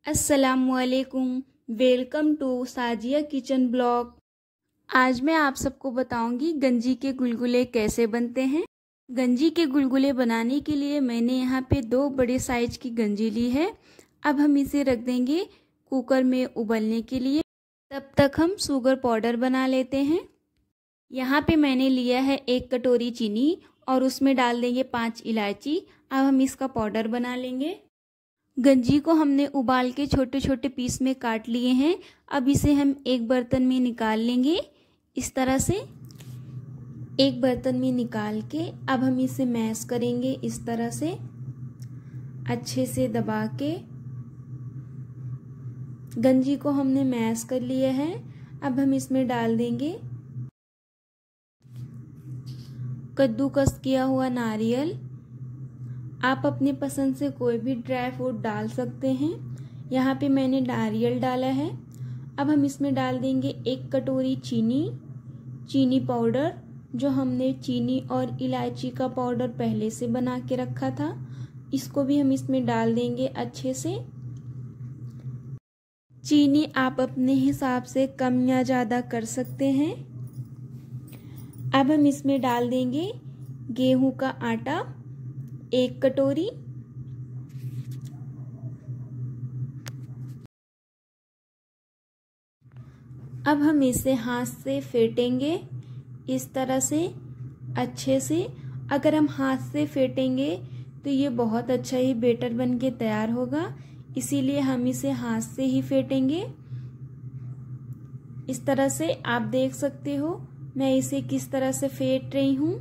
अस्सलामुअलैकुम। Welcome to Sajiya kitchen blog. आज मैं आप सबको बताऊंगी गंजी के गुलगुले कैसे बनते हैं। गंजी के गुलगुले बनाने के लिए मैंने यहाँ पे 2 बड़े साइज की गंजी ली है। अब हम इसे रख देंगे कुकर में उबलने के लिए। तब तक हम शुगर पाउडर बना लेते हैं। यहाँ पे मैंने लिया है 1 कटोरी चीनी और उसमें डाल देंगे 5 इलायची। अब हम इसका पाउडर बना लेंगे। गंजी को हमने उबाल के छोटे छोटे पीस में काट लिए हैं। अब इसे हम एक बर्तन में निकाल लेंगे। इस तरह से एक बर्तन में निकाल के अब हम इसे मैश करेंगे। इस तरह से अच्छे से दबा के गंजी को हमने मैश कर लिया है। अब हम इसमें डाल देंगे कद्दूकस किया हुआ नारियल। आप अपने पसंद से कोई भी ड्राई फ्रूट डाल सकते हैं। यहाँ पे मैंने नारियल डाला है। अब हम इसमें डाल देंगे 1 कटोरी चीनी पाउडर, जो हमने चीनी और इलायची का पाउडर पहले से बना के रखा था। इसको भी हम इसमें डाल देंगे अच्छे से। चीनी आप अपने हिसाब से कम या ज़्यादा कर सकते हैं। अब हम इसमें डाल देंगे गेहूं का आटा 1 कटोरी। अब हम इसे हाथ से फेंटेंगे इस तरह से अच्छे से। अगर हम हाथ से फेंटेंगे तो ये बहुत अच्छा ही बैटर बन के तैयार होगा, इसीलिए हम इसे हाथ से ही फेंटेंगे। इस तरह से आप देख सकते हो मैं इसे किस तरह से फेंट रही हूँ।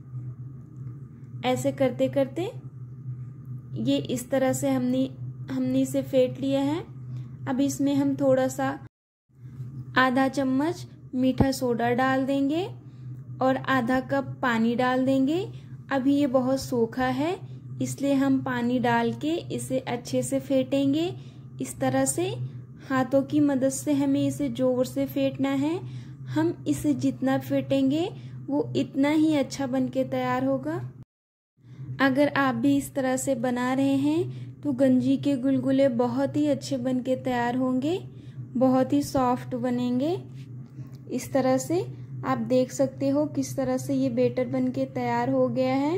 ऐसे करते करते ये इस तरह से हमने इसे फेंट लिया है। अब इसमें हम थोड़ा सा आधा चम्मच मीठा सोडा डाल देंगे और आधा कप पानी डाल देंगे। अभी ये बहुत सूखा है, इसलिए हम पानी डाल के इसे अच्छे से फेंटेंगे। इस तरह से हाथों की मदद से हमें इसे जोर से फेंटना है। हम इसे जितना फेंटेंगे वो इतना ही अच्छा बन के तैयार होगा। अगर आप भी इस तरह से बना रहे हैं तो गंजी के गुलगुले बहुत ही अच्छे बन के तैयार होंगे, बहुत ही सॉफ्ट बनेंगे। इस तरह से आप देख सकते हो किस तरह से ये बैटर बन के तैयार हो गया है।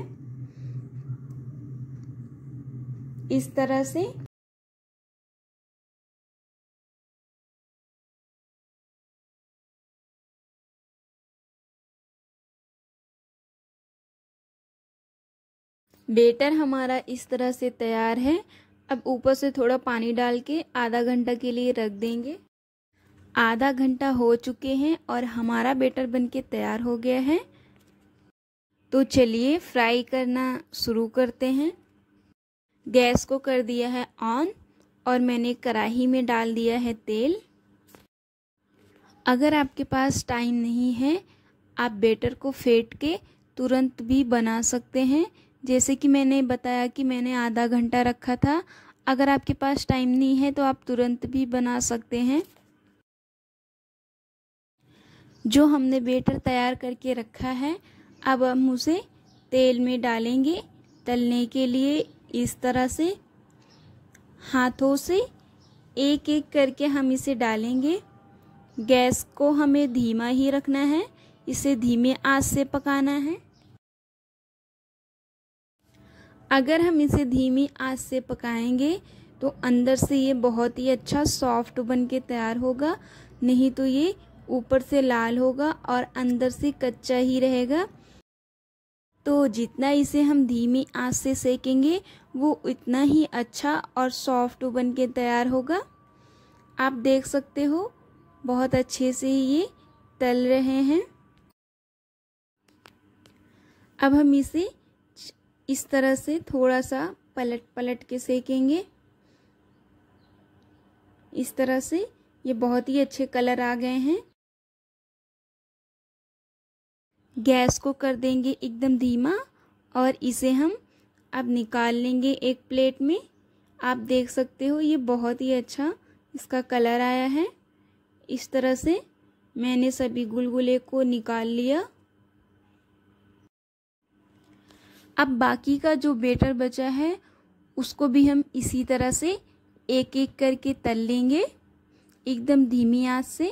इस तरह से बैटर हमारा इस तरह से तैयार है। अब ऊपर से थोड़ा पानी डाल के आधा घंटा के लिए रख देंगे। आधा घंटा हो चुके हैं और हमारा बैटर बनके तैयार हो गया है। तो चलिए फ्राई करना शुरू करते हैं। गैस को कर दिया है ऑन और मैंने कढ़ाई में डाल दिया है तेल। अगर आपके पास टाइम नहीं है, आप बैटर को फेंट के तुरंत भी बना सकते हैं। जैसे कि मैंने बताया कि मैंने आधा घंटा रखा था। अगर आपके पास टाइम नहीं है तो आप तुरंत भी बना सकते हैं। जो हमने बैटर तैयार करके रखा है, अब हम उसे तेल में डालेंगे तलने के लिए। इस तरह से हाथों से एक एक करके हम इसे डालेंगे। गैस को हमें धीमा ही रखना है, इसे धीमे आंच से पकाना है। अगर हम इसे धीमी आंच से पकाएंगे तो अंदर से ये बहुत ही अच्छा सॉफ्ट बन के तैयार होगा, नहीं तो ये ऊपर से लाल होगा और अंदर से कच्चा ही रहेगा। तो जितना इसे हम धीमी आंच से सेकेंगे वो उतना ही अच्छा और सॉफ्ट बन के तैयार होगा। आप देख सकते हो बहुत अच्छे से ही ये तल रहे हैं। अब हम इसे इस तरह से थोड़ा सा पलट पलट के सेकेंगे। इस तरह से ये बहुत ही अच्छे कलर आ गए हैं। गैस को कर देंगे एकदम धीमा और इसे हम अब निकाल लेंगे एक प्लेट में। आप देख सकते हो ये बहुत ही अच्छा इसका कलर आया है। इस तरह से मैंने सभी गुलगुले को निकाल लिया। अब बाकी का जो बैटर बचा है उसको भी हम इसी तरह से एक एक करके तल लेंगे एकदम धीमी आंच से।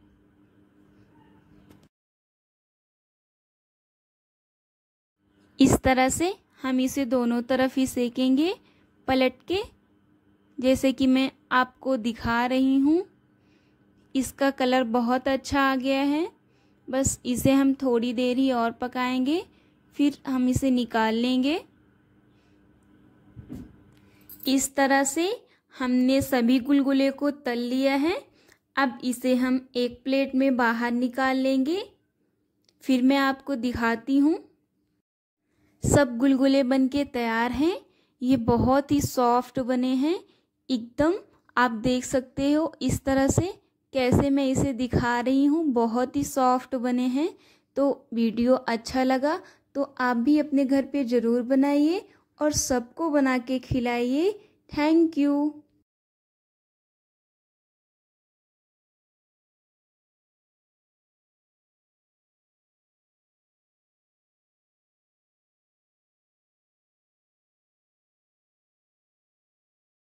इस तरह से हम इसे दोनों तरफ ही सेकेंगे पलट के, जैसे कि मैं आपको दिखा रही हूँ। इसका कलर बहुत अच्छा आ गया है। बस इसे हम थोड़ी देर ही और पकाएंगे, फिर हम इसे निकाल लेंगे। इस तरह से हमने सभी गुलगुले को तल लिया है। अब इसे हम एक प्लेट में बाहर निकाल लेंगे, फिर मैं आपको दिखाती हूँ। सब गुलगुले बनके तैयार हैं। ये बहुत ही सॉफ्ट बने हैं एकदम। आप देख सकते हो इस तरह से कैसे मैं इसे दिखा रही हूँ, बहुत ही सॉफ्ट बने हैं। तो वीडियो अच्छा लगा तो आप भी अपने घर पे ज़रूर बनाइए और सबको बना के खिलाइए। Thank you.